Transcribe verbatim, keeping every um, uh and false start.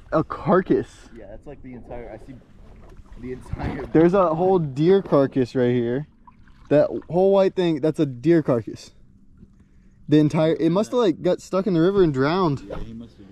a carcass. Yeah, that's like the entire. I see the entire. There's a whole deer carcass right here. That whole white thing, that's a deer carcass. The entire, it must have like got stuck in the river and drowned. Yeah, he must have.